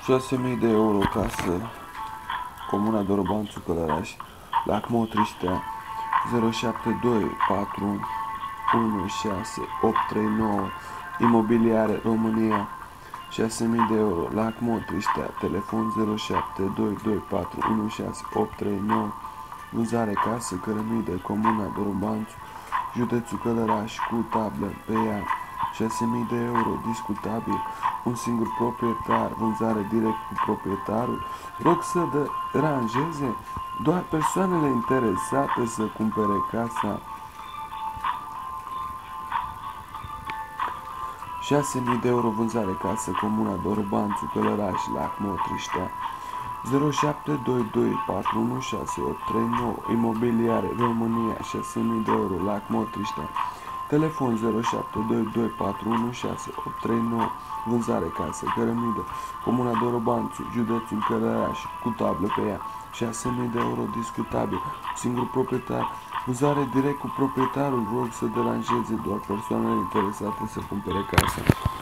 6.000 de euro casă, Comuna Dorobanțu Călăraș, Lac Motriștea, 072 416 839, Imobiliare România, 6.000 de euro, Lac Motriștea, telefon 0722 416 839, vânzare casă, Cărămidă, Comuna Dorobanțu, județul Călăraș, cu tablă pe ea, 6.000 de euro, discutabil, un singur proprietar, vânzare direct cu proprietarul. Rog să deranjeze doar persoanele interesate să cumpere casa. 6.000 de euro, vânzare casă, Comuna Dorobanțu Călăraș, Lac Motriștea, 0722 416 839, Imobiliare România, 6.000 de euro, Lac Motriștea, telefon 0722 416 839, vânzare casă, Cărămidă, Comuna Dorobanțu, județul Călăraș, cu tablă pe ea, 6.000 de euro, discutabil, singur proprietar, vânzare direct cu proprietarul. Rog să deranjeze doar persoanele interesate să cumpere casa.